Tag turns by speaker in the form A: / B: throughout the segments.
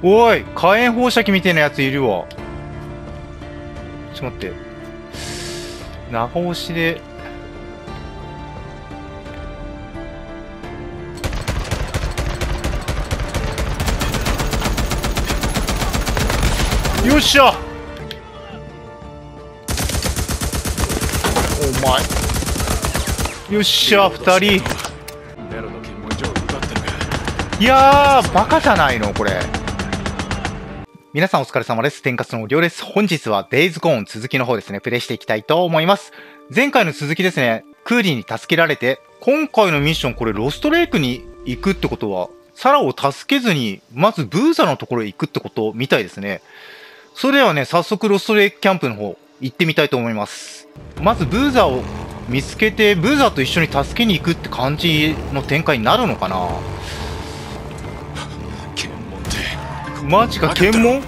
A: おい、火炎放射器みたいなやついるわ。ちょっと待って。長押しで。よっしゃ。お前。よっしゃ、二人。いやー、バカじゃないのこれ。皆さんお疲れ様です。天かすのりょうです。本日はデイズゴーン続きの方ですね、プレイしていきたいと思います。前回の続きですね、クーリーに助けられて、今回のミッションこれロストレイクに行くってことは、サラを助けずに、まずブーザのところへ行くってことみたいですね。それではね、早速ロストレイクキャンプの方、行ってみたいと思います。まずブーザを見つけて、ブーザと一緒に助けに行くって感じの展開になるのかな。マジか、検問？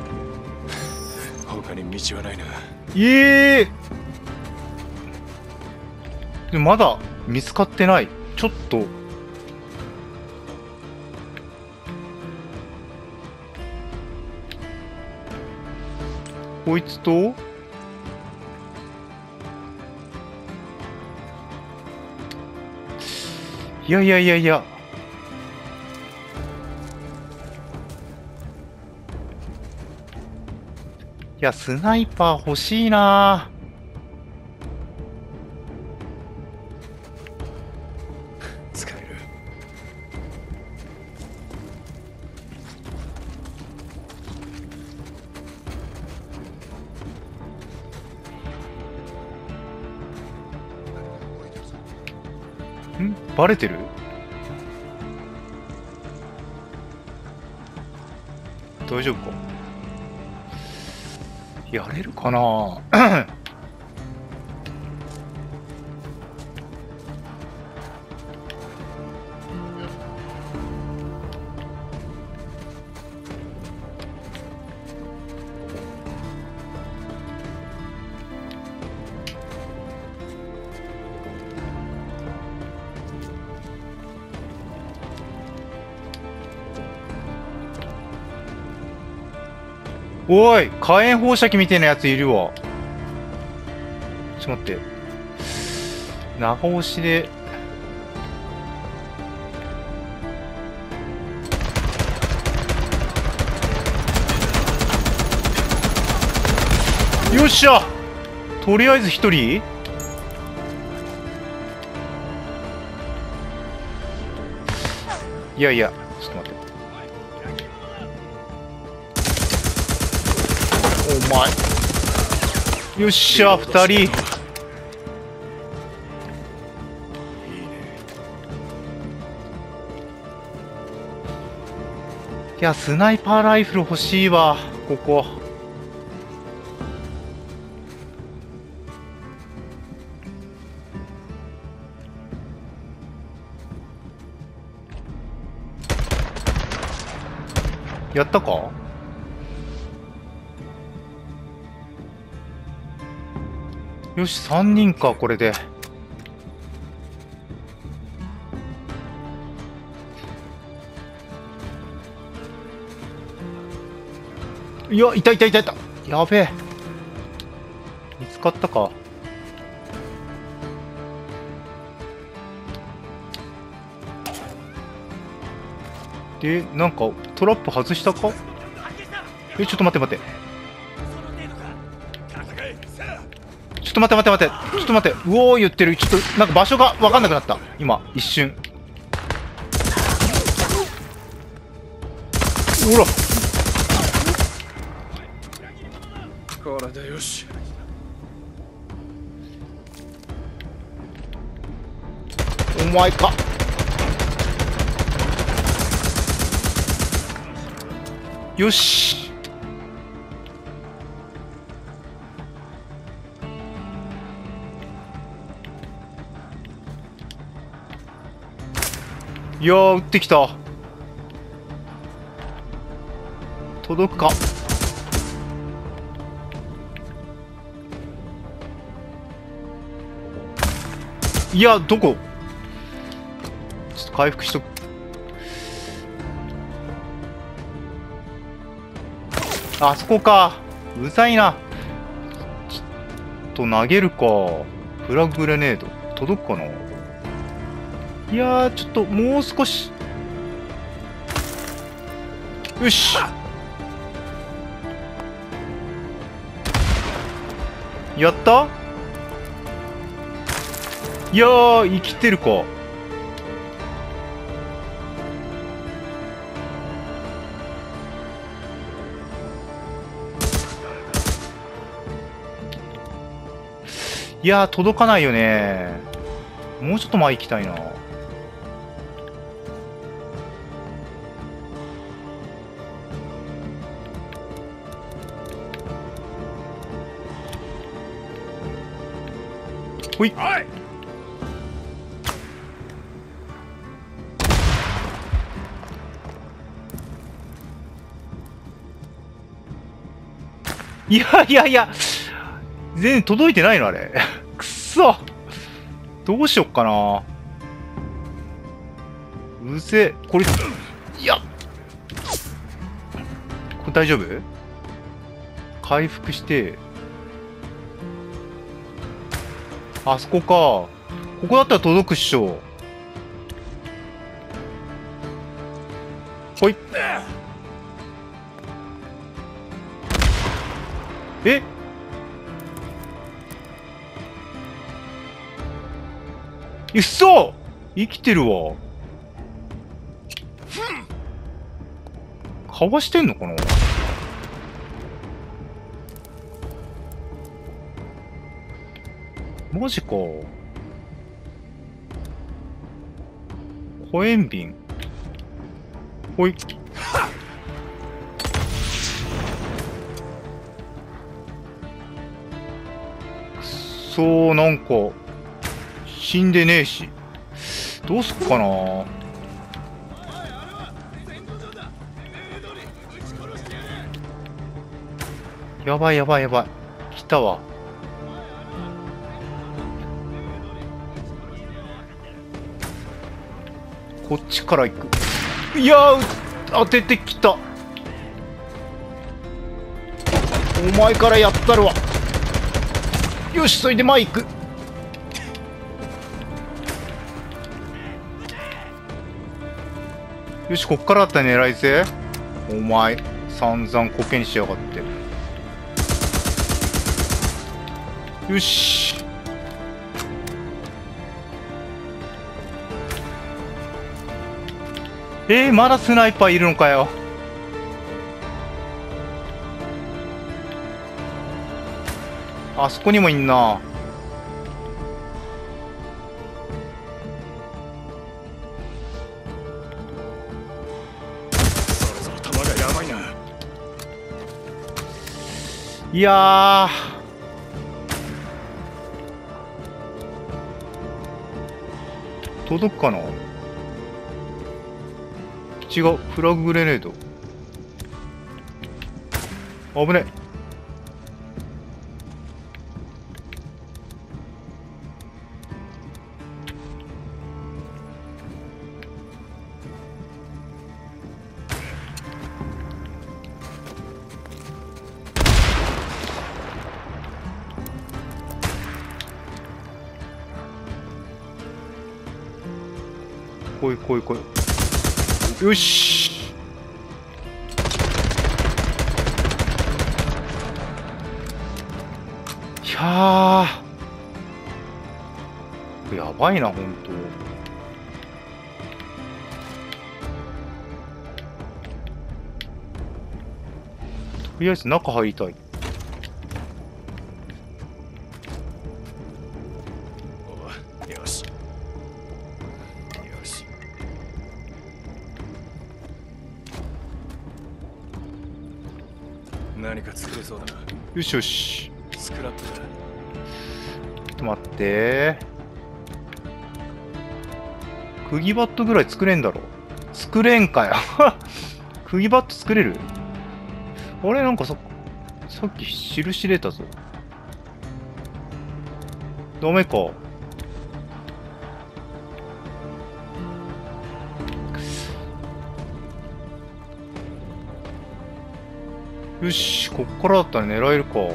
B: 他に道はないな。
A: でまだ見つかってない。ちょっとこいつといやスナイパー欲しいな。
B: 使え
A: る。バレてる？大丈夫か？やれるかな。おい、火炎放射器みたいなやついるわ。ちょっと待って。長押しで。よっしゃ。とりあえず一人。いや、ちょっと待って。お前。よっしゃ、二人。いや、スナイパーライフル欲しいわ、ここ。やったか？よし、3人か、これで。いや、いた。やべえ。見つかったか。で、なんか、トラップ外したか？ちょっと待って。ちょっと待って。うおー言ってる。ちょっと、なんか場所が分かんなくなった。今、一瞬。ほら。
B: これでよし。
A: お前か。よし。いやー、撃ってきた。届くか。いや、どこ？ちょっと回復しとく。 あそこか。うざいな。ちょっと投げるか。フラググレネード。届くかな。いやー、ちょっともう少し。よし。やった。いやー、生きてるか。いやー、届かないよね。もうちょっと前行きたいな。ほい。いやいやいや、全然届いてないのあれ。くっそ。どうしよっかな。うぜ。これ、いや。これ大丈夫？回復して。あそこか。ここだったら届くっしょ。ほい。え？うっそ！生きてるわ。かわしてんのかな？マジか。火炎瓶。ほい。くそー、なんか、死んでねえし。どうすっかな。やばいやばいやばい。来たわ。こっちから行く。いやー、当ててきた。お前からやったるわ。よし、それで前行く。よし、こっからだったら狙いぜ。お前、散々コケにしやがって。よし。まだスナイパーいるのかよ。あそこにもいんな。
B: そろそろ弾がやばいな。
A: いやー、届くかな。違う、フラググレネード。危ね。来い来い来い。よし。いやー、やばいな、ほんと。とりあえず中入りたい。
B: よし。よし。何か作れそうだな。
A: よしよし。
B: スクラップだ。
A: ちょっと待って。釘バットぐらい作れんだろ。作れんかよ。釘バット作れる？あれなんかさっき印出たぞ。ダメか。 よし、こっからだったら狙えるか。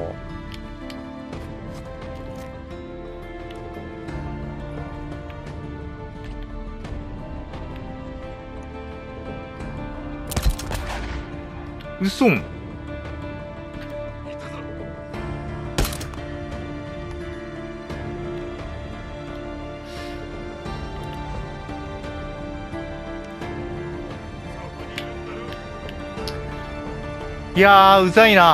A: うそん。いやー、うざいな。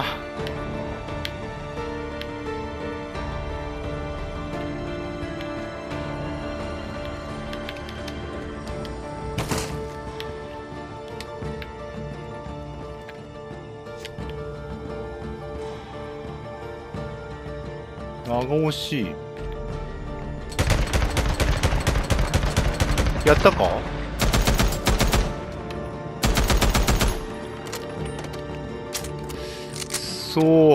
A: 長押し。やったか。そう。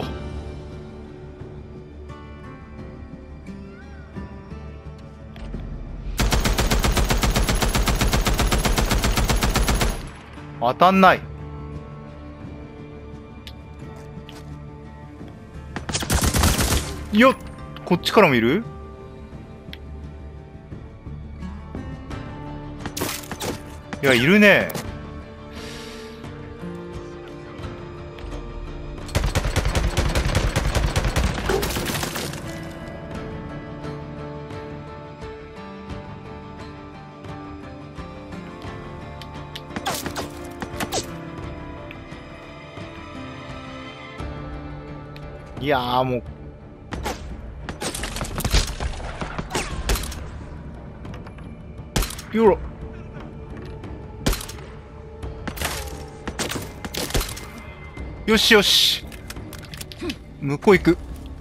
A: 当たんない。よっ、こっちからもいる。いや、いるね。いやー、もう。よろ。よしよし。向こう行く。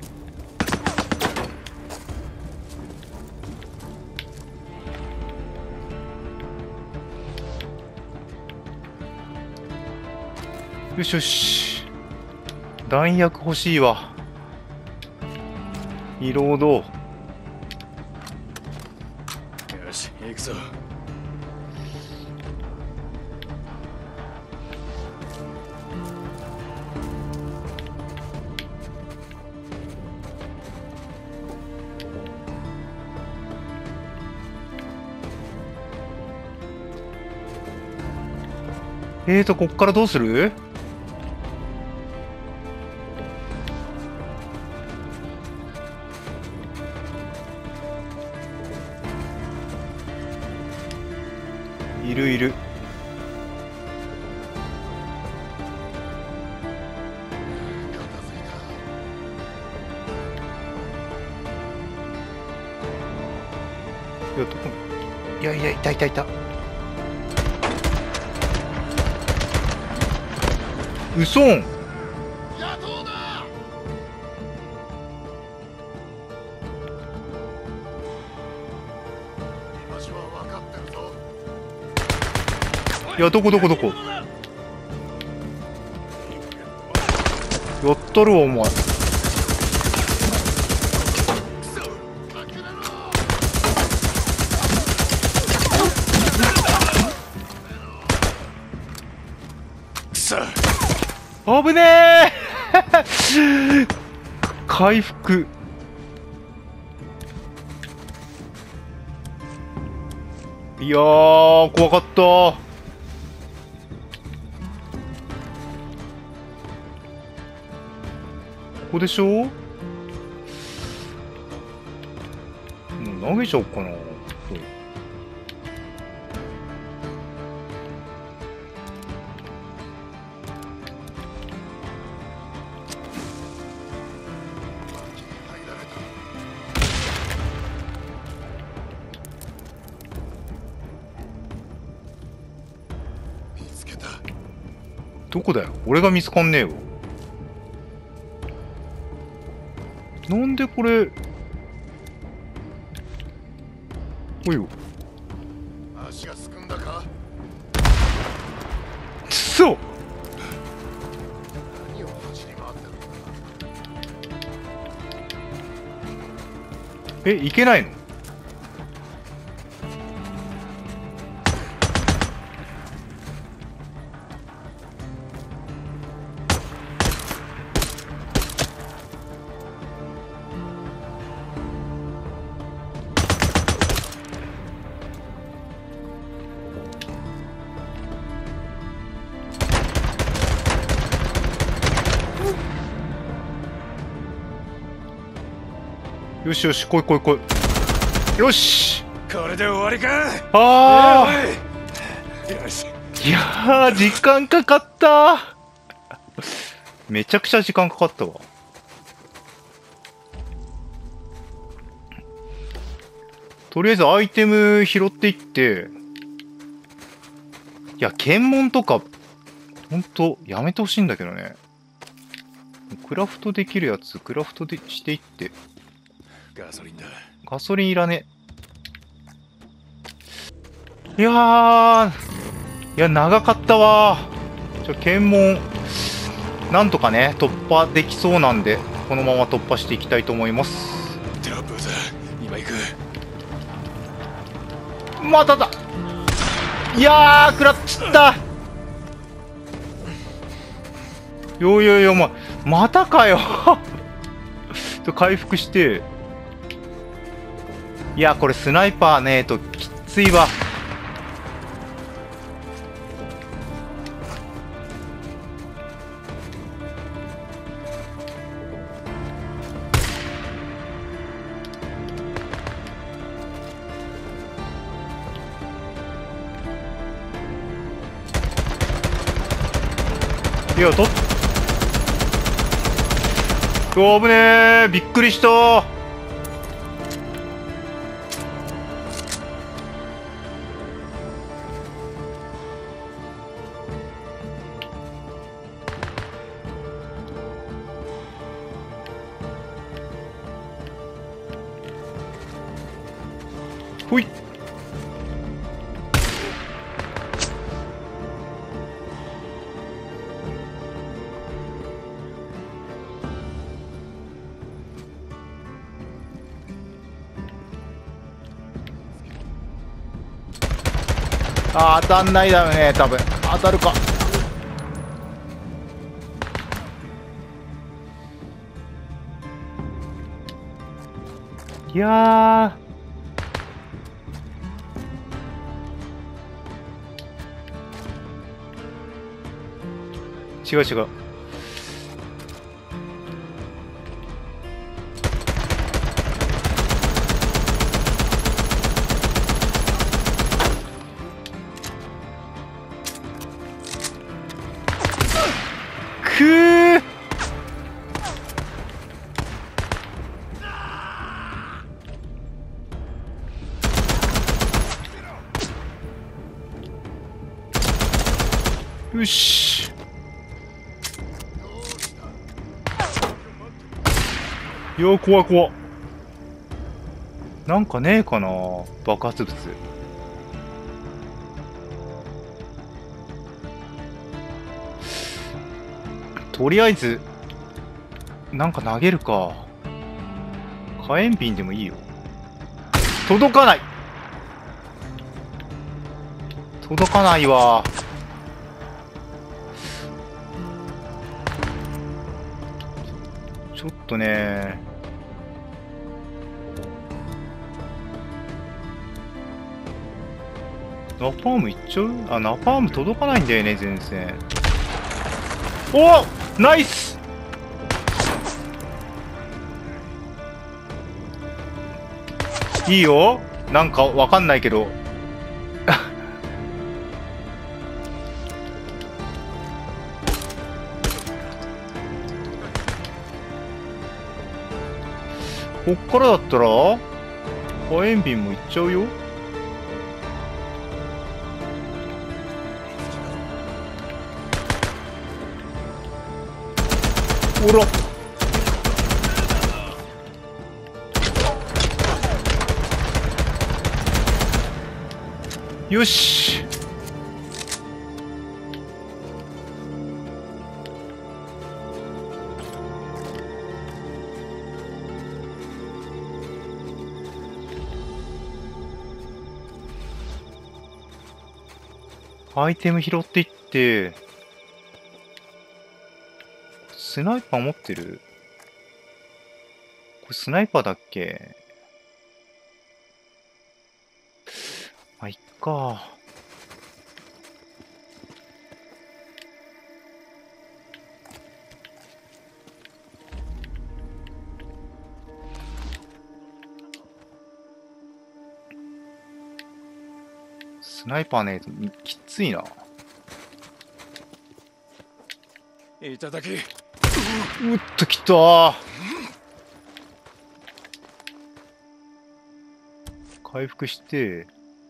A: よしよし。弾薬欲しいわ。リロード。
B: よし、行くぞ。
A: こっからどうする？いるいる。いや、どこに？いやいや、いたいたいた。うそん。いや、どこどこどこ。やったるわ、お前。
B: くそ。
A: 危ねえ回復。いやー、怖かった。ここでしょ？もう投げちゃおうかな。どこだよ。俺が見つかんねえわ。なんでこれ。おいよ。
C: 足がすくんだか。
A: くそ。
C: 何を走り回ってるの。
A: いけないの？ よしよし、来い来い来い。よし。
B: これで終わりか。
A: あ
B: よし。
A: ー、いやー、時間かかっためちゃくちゃ時間かかったわ。とりあえずアイテム拾っていって、いや、検問とか、ほんと、やめてほしいんだけどね。クラフトできるやつ、クラフトでしていって。
B: ガソリンだ。
A: ガソリンいらね。いやー、いや、長かったわ。検問、なんとかね、突破できそうなんで、このまま突破していきたいと思います。
B: テラップだ。今行く。
A: まただ。いやー、食らっちったよよよ、またかよ回復して。いや、これスナイパーねえときついわ。いや、危ねえ、びっくりした。ほい。あー、当たんないだよね、多分。当たるか。いやー、違う違う。くー。よし。いや、怖い怖い。なんかねえかな、爆発物。とりあえずなんか投げるか。火炎瓶でもいいよ。届かない。届かないわ。ちょっとね。ナパームいっちゃう？あ、ナパーム届かないんだよね、全然。お！ナイス！いいよ。なんかわかんないけど。こっからだったら火炎瓶もいっちゃうよ。ほら。よし。アイテム拾っていって、スナイパー持ってる？これスナイパーだっけ？まあ、いっか。 スナイパーね、きついな。
B: いただき。
A: うっときたー。回復して、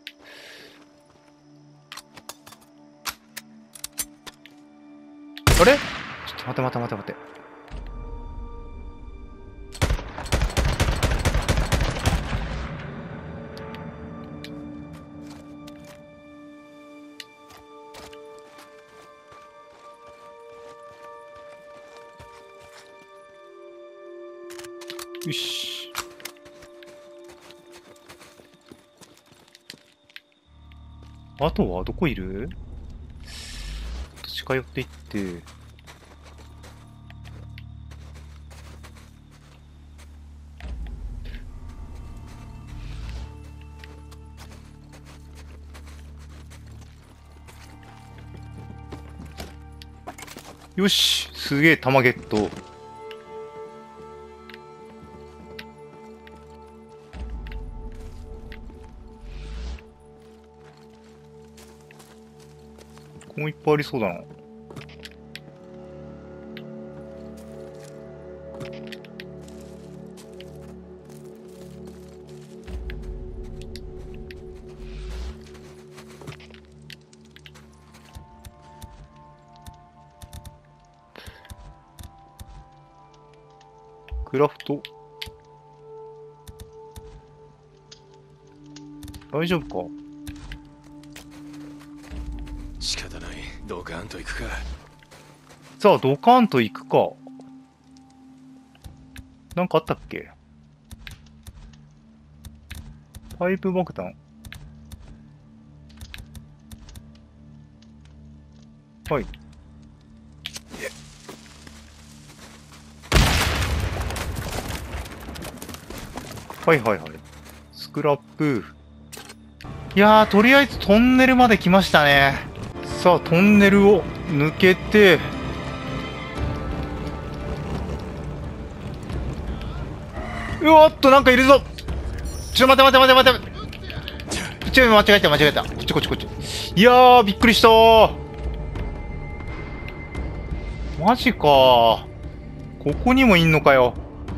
A: あれちょっと待て待て待て待て。よし。あとはどこいる？近寄っていって。よし、すげえ弾ゲット。ここもいっぱいありそうだな。クラフト。大丈夫か？
B: 仕方ない。ドカンと行くか。
A: さあ、ドカンと行くか。なんかあったっけ？パイプ爆弾。はい。はいはいはい。スクラップ。いやー、とりあえずトンネルまで来ましたね。さあ、トンネルを抜けて、うおっと、なんかいるぞ。ちょ、待て待て待て待て。ちょ、間違えた間違えた。こっちこっちこっち。いやー、びっくりしたー。マジかー。ここにもいんのかよ。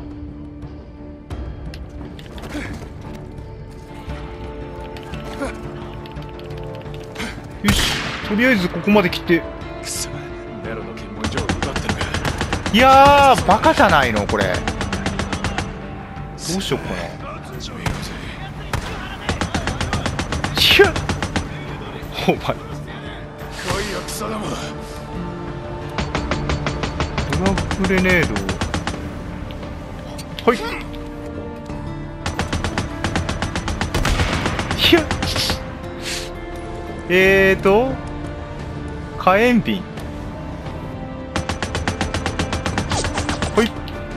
A: よし、とりあえずここまで来て。
B: くそ、ネロの検問所を奪ったのか。
A: いやー、バカじゃないのこれ。どうしよっかな。
B: 始めようぜ。
A: いや、お前
B: 来いよ、クソども。
A: ドラグレネード。はい。いや、火炎瓶。はい。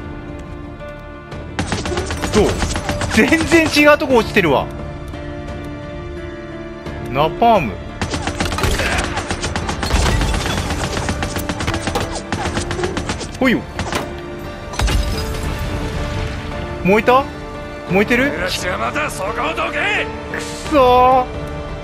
A: どう？全然違うとこ落ちてるわ。ナパーム。ほいよ。燃えた？燃えてる？
B: よし、またそこをどけ。
A: くそー。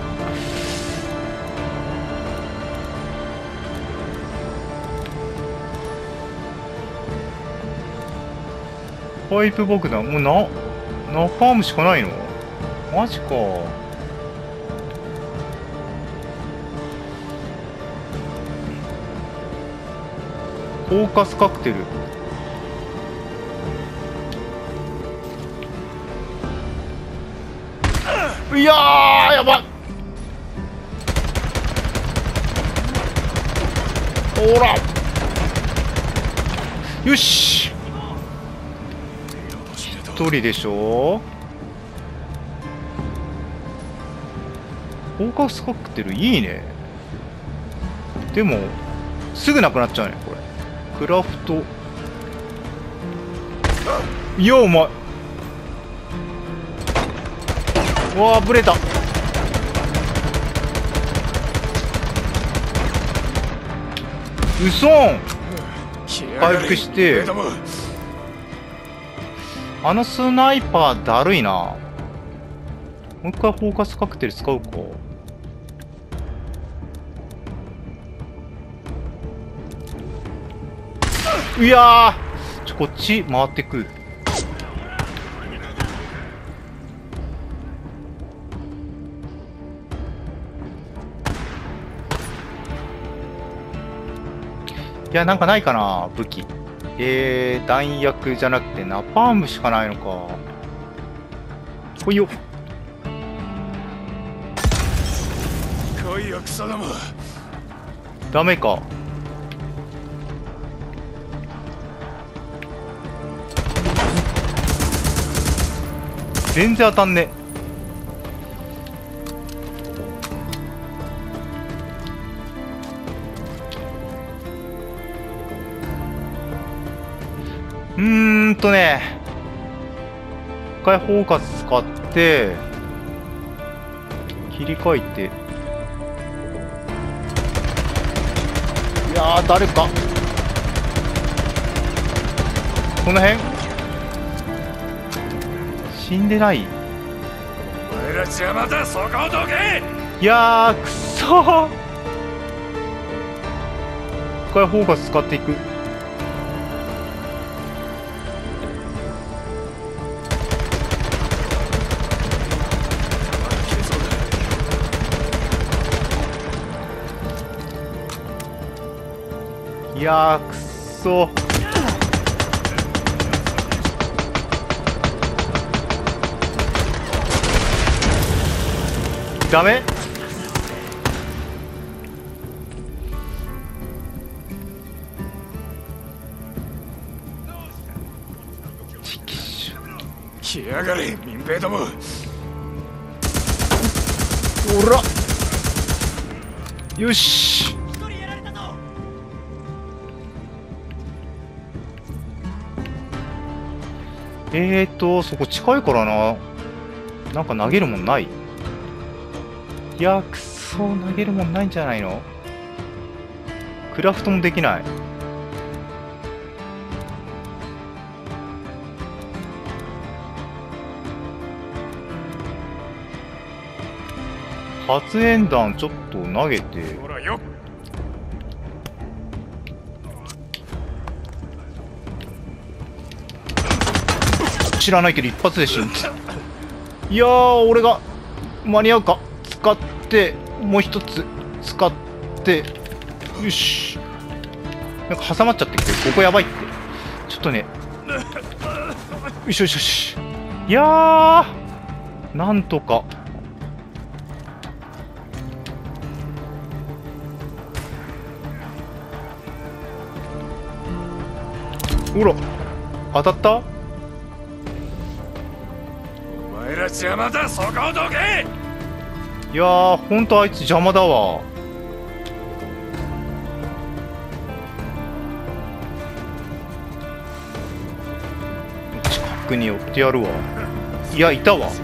A: パイプ爆弾。もうナパームしかないの？マジか。フォーカスカクテル。いやー、やばい。ほら。よし。一人でしょ。フォーカスカクテルいいね。でもすぐなくなっちゃうねこれ。クラフト。いやお前。うわー、ブレた。うそん。回復して。あのスナイパーだるいな。もう一回フォーカスカクテル使うか。 いやー、こっち回ってく。いや、なんかないかな、武器。弾薬じゃなくてナパームしかないのか。ほいよ。
B: 来いよクソども。
A: ダメか。全然当たんね。一回フォーカス使って切り替えて、いやー、誰かこの辺死んでない。
B: お前ら邪魔だ、そこをどけ。
A: いやー、くそー。一回フォーカス使っていく。いやー、くっそ。ダメ。
B: 来やがれ民兵ども。
A: おら、よし。そこ近いからな。なんか投げるもんない？いや、くそ、投げるもんないんじゃないの？クラフトもできない。発煙弾ちょっと投げて。
B: ほらよ。
A: 知らないけど一発で死んだ。いやー、俺が間に合うか。使ってもう一つ使って、よし。なんか挟まっちゃってきて、ここやばいって。ちょっとね、よしよしよし。いやー、なんとか。ほら、当たった？
B: お前ら邪魔だ、そこをどけ。
A: いやー、ほんとあいつ邪魔だわ。近くに寄ってやるわ。いや、いたわ。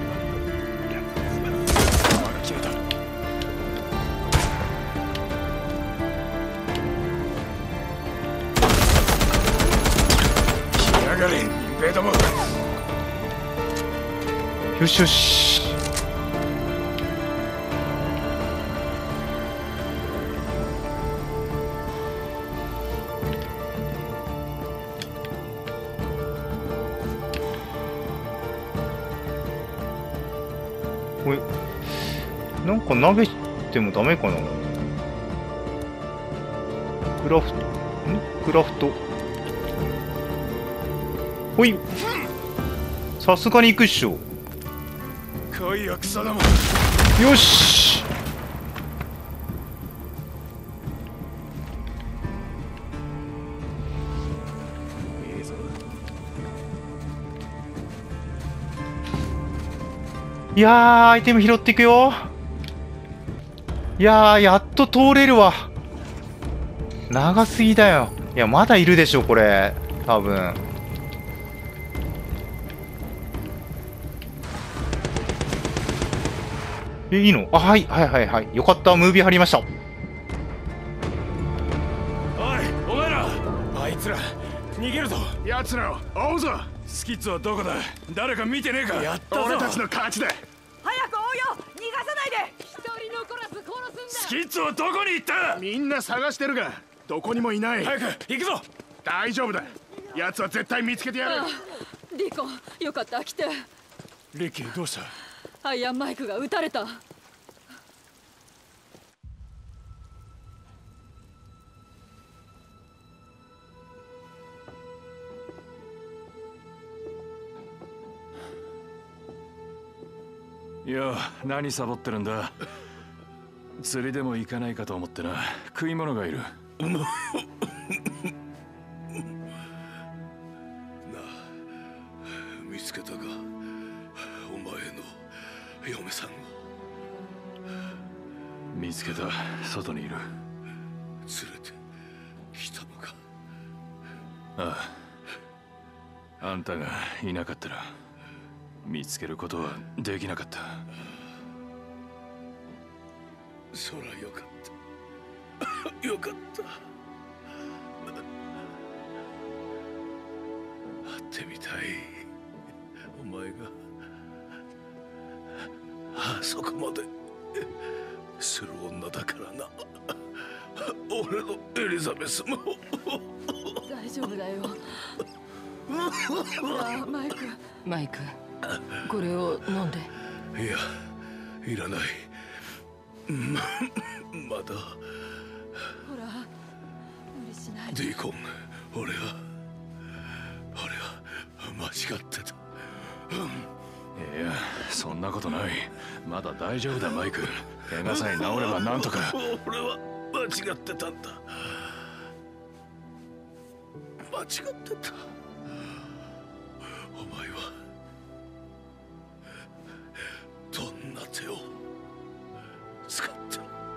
B: 来やがれ民兵ども。
A: よしよし。これなんか投げてもダメかな。クラフトほい。さすがに行くっしょ。
B: 来いよクソども。
A: よし。
B: いいぞ。
A: いやー、アイテム拾っていくよ。いやー、やっと通れるわ。長すぎだよ。いや、まだいるでしょこれ多分。いいの？あ、はいはいはいはい。よかった、ムービー貼りました。
B: おいお前ら、あいつら逃げるぞ。奴らを追うぞ。スキッツはどこだ？誰か見てねえか？やったぞ。俺たちの勝ちだ。
D: 早く追うよ。逃がさないで。一人残らず殺すんだ。
B: スキッツはどこに行った？みんな探してるがどこにもいない。早く行くぞ。
C: 大丈夫だ。奴は絶対見つけてやる。
D: リコ、よかった、来て。
B: リッキー、どうした？
D: アイアンマイクが撃たれた。
B: いや、何サボってるんだ。釣りでも行かないかと思ってな。食い物がいる。なあ、
C: 見つけたか、お前の嫁さんを。
B: 見つけた。外にいる。
C: 連れてきたのか。
B: ああ、あんたがいなかったら見つけることはできなかった。
C: そらよかったよかった。会ってみたい。お前があそこまでする女だからな。俺のエリザベスも。
D: 大丈夫だよ。ほら、マイク。マイク、これを飲んで。
C: いや、いらない。まだ。
D: ほら、無理しない
C: で。ディーコン、俺は間違ってた。
B: いや、そんなことない。まだ大丈夫だ、マイク。怪我さえ治ればなんとか。
C: 俺は間違ってたんだ。間違ってた。お前はどんな手を使って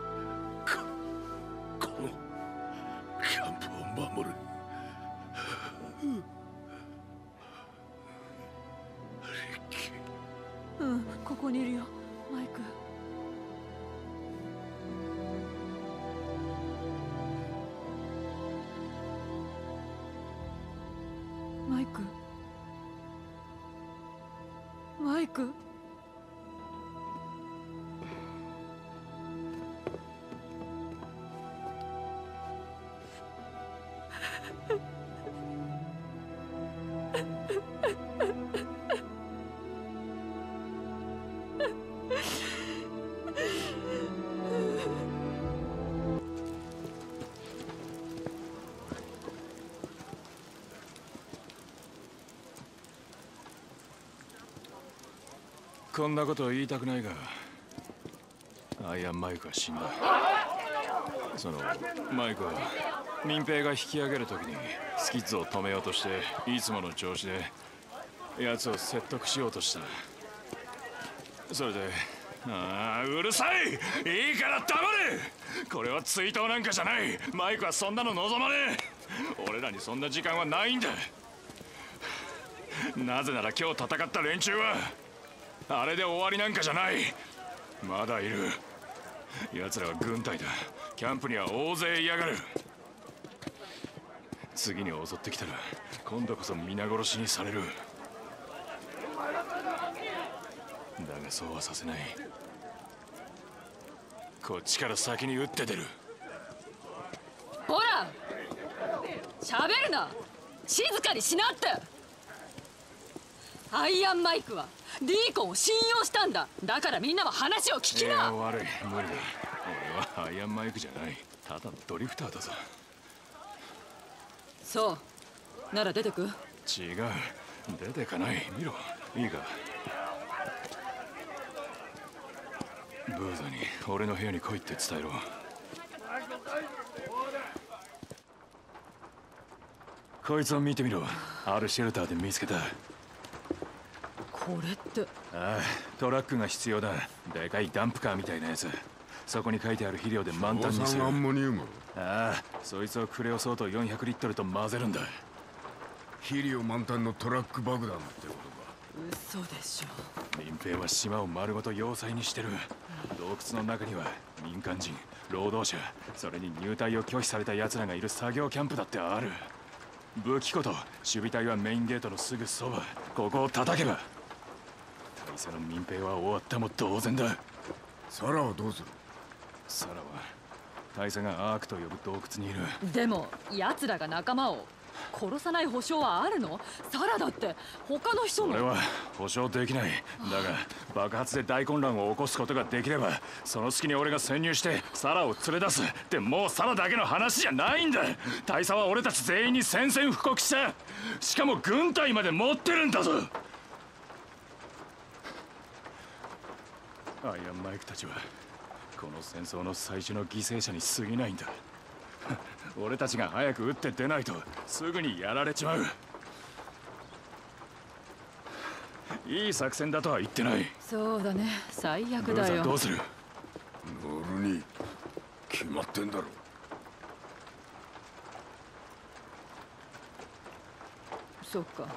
C: このキャンプを守る。リッキー。
D: うん、ここにいるよ、マイク。マイク。マイク。
B: こんなこと言いたくないが、アイアンマイクは死んだ。そのマイクは民兵が引き上げるときにスキッズを止めようとして、いつもの調子で奴を説得しようとした。それで、ああ、うるさい、いいから黙れ。これは追悼なんかじゃない。マイクはそんなの望まねえ。俺らにそんな時間はないんだ。なぜなら今日戦った連中はあれで終わりなんかじゃない。まだいる。奴らは軍隊だ。キャンプには大勢嫌がる。次に襲ってきたら今度こそ皆殺しにされる。だがそうはさせない。こっちから先に撃って出る。
D: ほら、喋るな。静かにしなって。アイアンマイクはディーコンを信用したんだ。だからみんなは話を聞きな。
B: 悪い、無理だ。俺はアイアンマイクじゃない。ただのドリフターだぞ。
D: そうなら出てく。
B: 違う、出てかない。見ろ、いいか。ブーザに俺の部屋に来いって伝えろ。こいつを見てみろ。あるシェルターで見つけた。
D: これって。
B: ああ、トラックが必要だ。でかいダンプカーみたいなやつ。そこに書いてある肥料で満タンにする。
C: アンモニウム。
B: ああ、そいつをクレオソート400リットルと混ぜるんだ。
C: 肥料満タンのトラック爆弾ってことか。
D: 嘘でしょ。
B: 民兵は島を丸ごと要塞にしてる。洞窟の中には民間人、労働者、それに入隊を拒否された奴らがいる作業キャンプだってある。武器庫と守備隊はメインゲートのすぐそば。ここを叩けば大佐の民兵は終わったも同然だ。
C: サラはどうする？
B: サラは大佐がアークと呼ぶ洞窟にいる。
D: でも奴らが仲間を。 殺さない保証はあるの？サラだって他の人も。
B: 俺は保証できない。だが爆発で大混乱を起こすことができれば、その隙に俺が潜入してサラを連れ出す。でもうサラだけの話じゃないんだ。大佐は俺たち全員に宣戦布告した。しかも軍隊まで持ってるんだぞ。アイアンマイクたちはこの戦争の最初の犠牲者に過ぎないんだ。俺たちが早く撃って出ないとすぐにやられちまう。いい作戦だとは言ってない。
D: そうだね、最悪
B: ブーさん
D: だよ。
B: どうする？
C: 乗るに決まってんだろ。
D: そっか。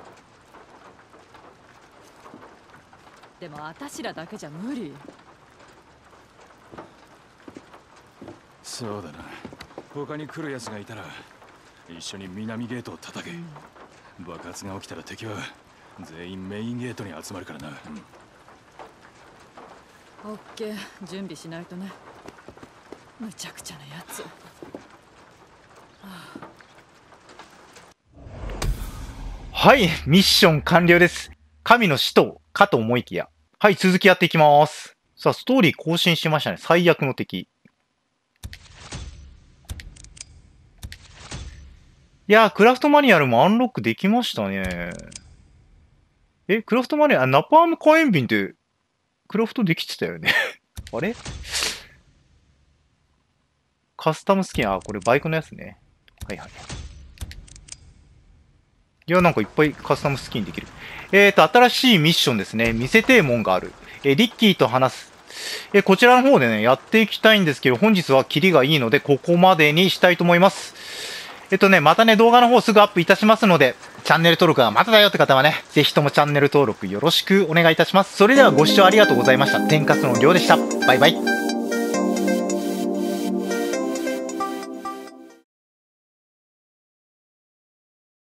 D: でも私らだけじゃ無理。
B: そうだな。他に来る奴がいたら一緒に南ゲートを叩け。爆発が起きたら敵は全員メインゲートに集まるからな。
D: オッケー、準備しないとね。むちゃくちゃなやつ。
A: はい、ミッション完了です。神の使徒かと思いきや。はい、続きやっていきます。さあ、ストーリー更新しましたね。最悪の敵。いやー、クラフトマニュアルもアンロックできましたね。クラフトマニュアル、ナパーム火炎瓶って、クラフトできてたよね。あれカスタムスキン、これバイクのやつね。はいはい。いや、なんかいっぱいカスタムスキンできる。新しいミッションですね。見せてえもんがある。リッキーと話す。こちらの方でね、やっていきたいんですけど、本日はキリがいいので、ここまでにしたいと思います。またね、動画の方すぐアップいたしますので、チャンネル登録はまだだよって方はね、ぜひともチャンネル登録よろしくお願いいたします。それではご視聴ありがとうございました。天かすのりょうでした。バイバイ。